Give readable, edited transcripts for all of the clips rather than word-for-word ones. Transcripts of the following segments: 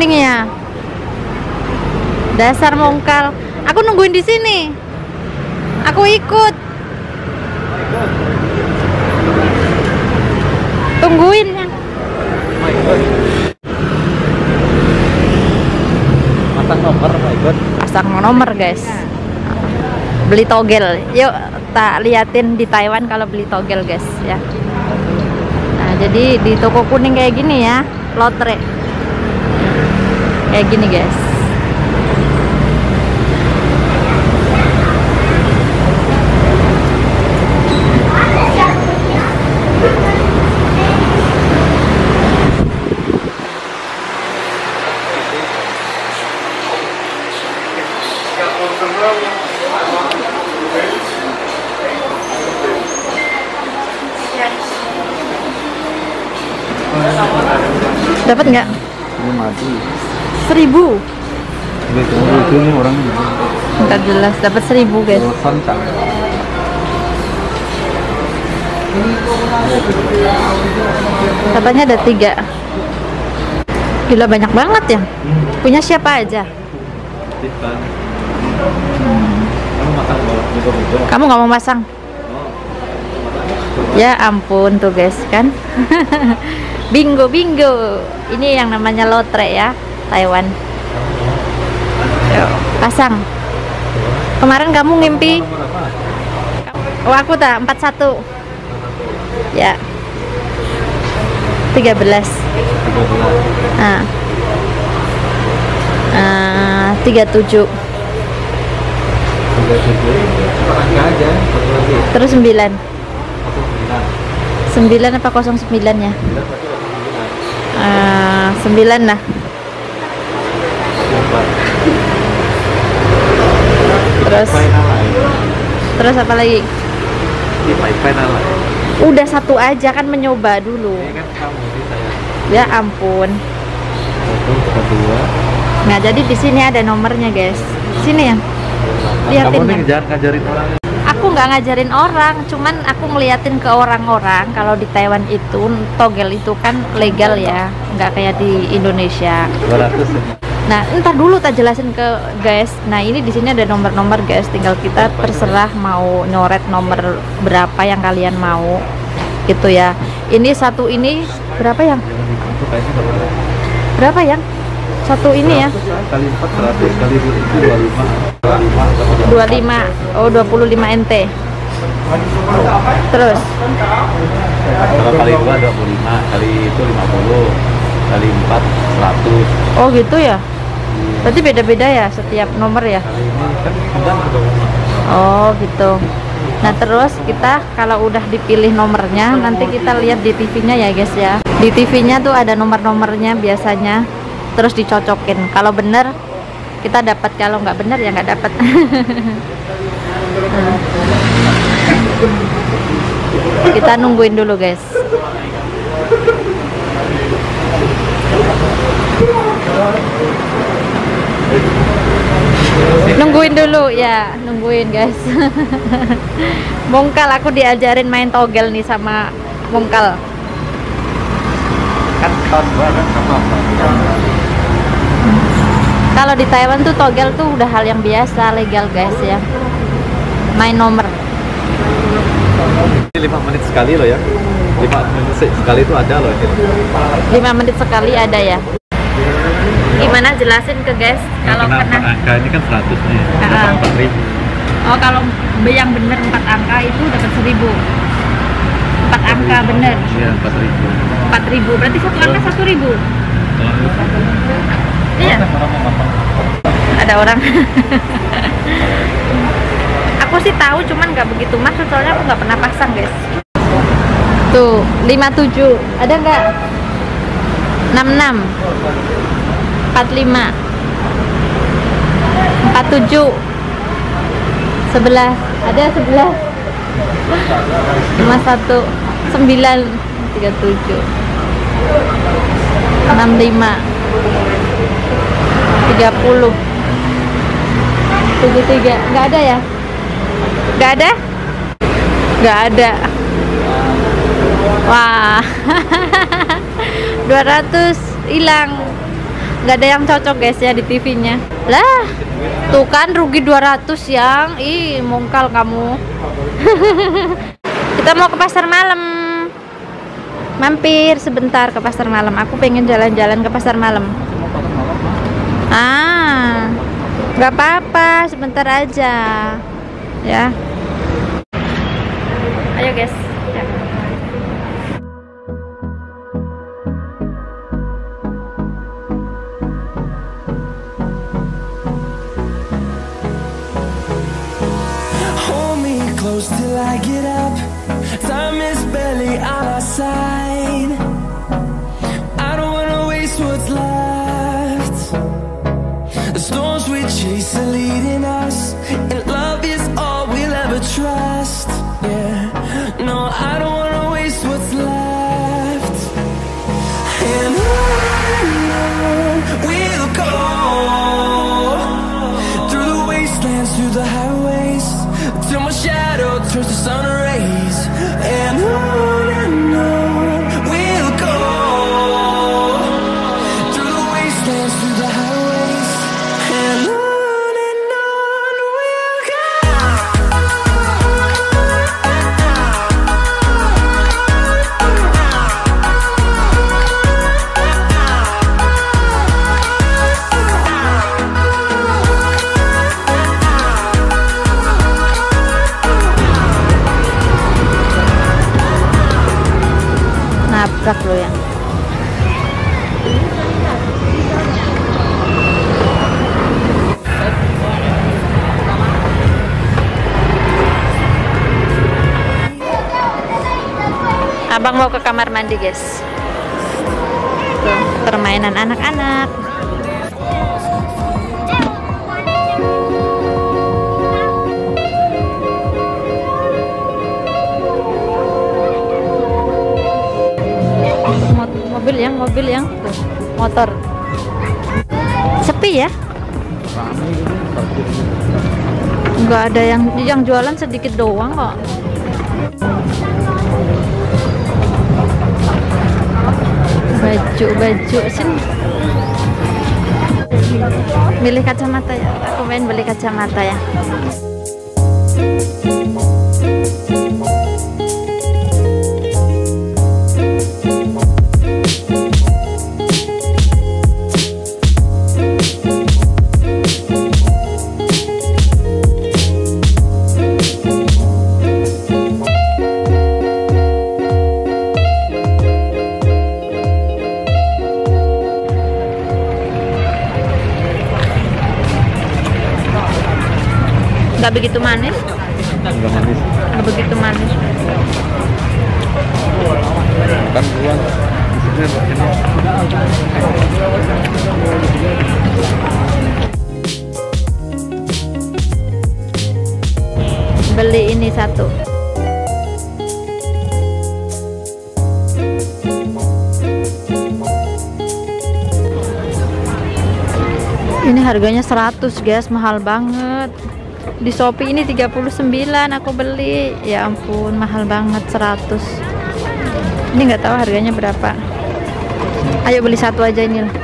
kuningnya. Dasar mongkal. Aku nungguin di sini. Aku ikut. Tungguin ya. Pasang nomor, ikut. Pasang nomor, guys. Beli togel. Yuk, tak liatin di Taiwan kalau beli togel, guys, ya. Nah, jadi di toko kuning kayak gini ya, lotre. Kayak gini, guys. Dapat nggak? Ini mati. 1000. Itu nih orangnya. Nggak jelas. Dapat 1000, guys. Sancang. Katanya ada 3. Gila, banyak banget ya. Punya siapa aja? Kita. Kamu makan bola. Kamu nggak mau masang? Ya ampun tuh, guys, kan. Bingo. Ini yang namanya lotre ya, Taiwan. Yuk, pasang. Kemarin kamu ngimpi. Oh, aku tak 41. Ya. 13. Nah. 37. Terus 9. 9 apa 09 ya? 9 lah. Terus apa lagi? Udah 1 aja kan, mencoba dulu. Ya ampun. Nah, jadi di sini ada nomornya, guys. Sini ya. Lihatin. Kamu nih ngajarin orang. Aku nggak ngajarin orang, cuman aku ngeliatin ke orang-orang kalau di Taiwan itu togel itu kan legal ya, nggak kayak di Indonesia. 200 ya. Nah, ntar dulu tak jelasin ke guys. Nah, ini di sini ada nomor-nomor, guys. Tinggal kita terserah mau nyoret nomor berapa yang kalian mau, gitu ya. Ini satu ini berapa yang? Berapa yang? Satu ini ya? Kali 400 kali itu 25. 25. Oh, 25 NT. Terus? Kalau kali 2 25, kali itu 50, kali 4 100. Oh, gitu ya? Berarti beda-beda ya setiap nomor ya? Kali ini kan 9. Oh, gitu. Nah, terus kita kalau udah dipilih nomornya, nanti kita lihat di TV-nya ya, guys ya. Di TV-nya tuh ada nomor-nomornya biasanya. Terus dicocokin. Kalau bener kita dapat, kalau nggak bener ya nggak dapat. Kita nungguin dulu, guys. Nungguin dulu ya, nungguin, guys. Mongkal, aku diajarin main togel nih sama Mongkal. Kan tahun 2 kan sama. Kalau di Taiwan tuh togel tuh udah hal yang biasa, legal, guys ya. Main nomor. 5 menit sekali loh ya. 5 menit sekali itu ada loh. 5 menit sekali ada ya. Gimana jelasin ke guys kalau kena angka ini kan 100 nih. 4.000. Oh, kalau yang bener 4 angka itu dapat 1000. 4 angka bener. Iya, 4.000. 4.000 berarti satu angka 1.000. Iya. Ada orang. Aku sih tahu, cuman nggak begitu maksud, soalnya aku nggak pernah pasang, guys. Tuh 57 ada nggak? 66 45 47 11 ada 11 51 9 37 65 30 73 nggak ada ya? Nggak ada? Nggak ada. Wah. 200 hilang. nggak ada yang cocok guys ya di TV-nya. Lah, tuh kan rugi 200 yang. Ih, mongkal kamu. Kita mau ke pasar malam. Mampir sebentar ke pasar malam. Aku pengen jalan-jalan ke pasar malam. Ah, nggak apa-apa, sebentar aja. Ya. Ayo guys. Ya. Hold me close till I get up. Time is barely on our side. I don't wanna waste what's left. The storms we chase are leading us, and love is all we'll ever trust. Yeah, no, I don't wanna waste what's left. And on we'll go, through the wastelands, through the highways, till my shadow turns to sun rays. And on we'll go, through the wastelands, through the highways, and on we'll go. Nabrak lo yang. Abang mau ke kamar mandi guys. Tuh, permainan anak-anak. Mobil yang tuh, motor sepi ya, nggak ada yang jualan, sedikit doang kok. Baju sini. Milih kacamata ya, aku main beli kacamata ya. Nggak begitu manis. Nggak begitu manis. Kan buang. Beli ini satu. Ini harganya 100 guys, mahal banget. Di Shopee ini 39 aku beli. Ya ampun, mahal banget, 100. Ini nggak tahu harganya berapa. Ayo beli satu aja ini lah.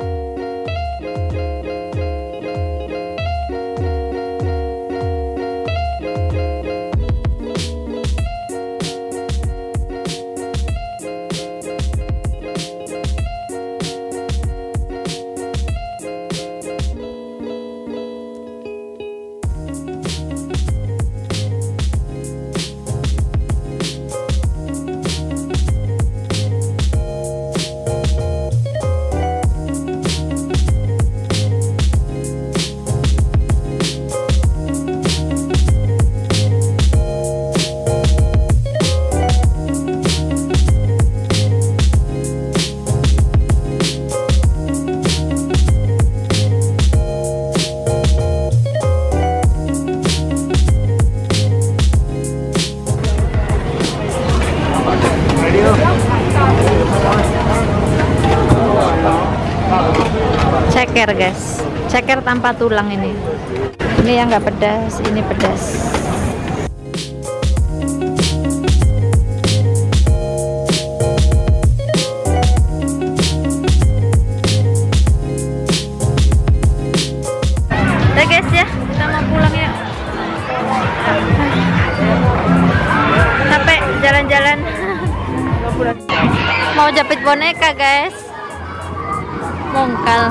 Ceker guys, ceker tanpa tulang ini yang nggak pedas, ini pedas. Mau jepit boneka guys, mongkal.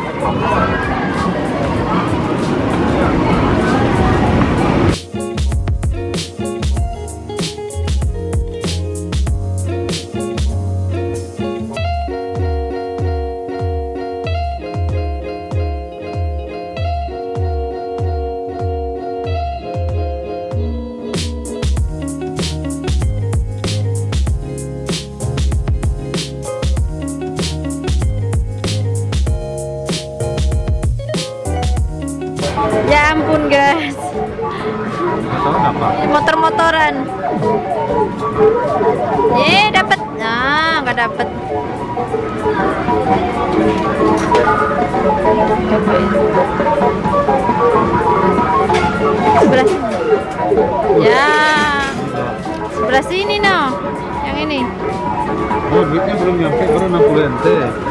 Ya ampun guys, motor-motoran. Dapet, nah nggak dapet. Cobain. Sebelah sini. Ya, sebelah sini no, yang ini. Oh, duitnya belum nyampe, baru 60 NT.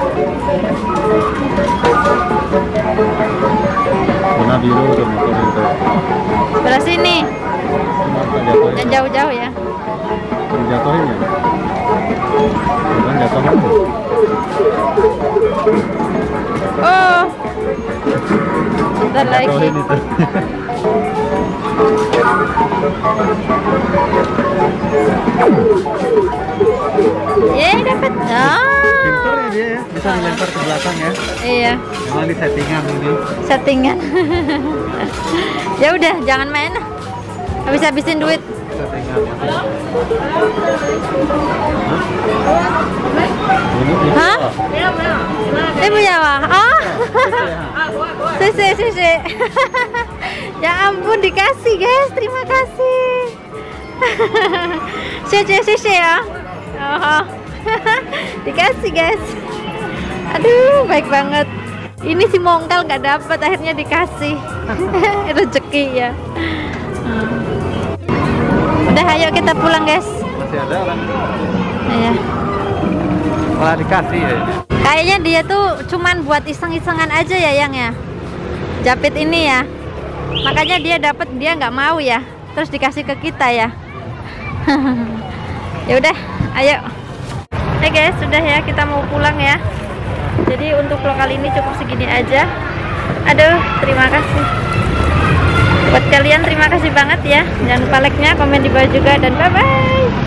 Warna biru udah motor itu. Sebelah sini. Yang jauh-jauh ya. Jatuhin ya? Bukan jatuhin. Oh. Bentar lagi. Jatuhin itu. Dapat. Pintar ya dia ya, bisa dilempar ke belakang ya. Iya. Memang di settingan ini. Settingan. Ya udah, jangan main. Habis-habisin duit. Settingan ya. Hah? Ibu ya, Wah. Oh. Sisi. Ya ampun, dikasih guys, terima kasih. Sisi ya. Oh. Dikasih guys. Aduh, baik banget. Ini si mongkal nggak dapat, akhirnya dikasih. Rezeki ya. Udah, ayo kita pulang guys. Masih ada kan? Iya. Malah dikasih ya. Kayaknya dia tuh cuman buat iseng-isengan aja ya yang ya. Japit ini ya. Makanya dia dapat, dia nggak mau ya. Terus dikasih ke kita ya. Ya udah, ayo. Oke guys, sudah ya, kita mau pulang ya. Jadi untuk vlog kali ini cukup segini aja. Aduh, terima kasih buat kalian, terima kasih banget ya. Jangan lupa like-nya, komen di bawah juga, dan bye bye.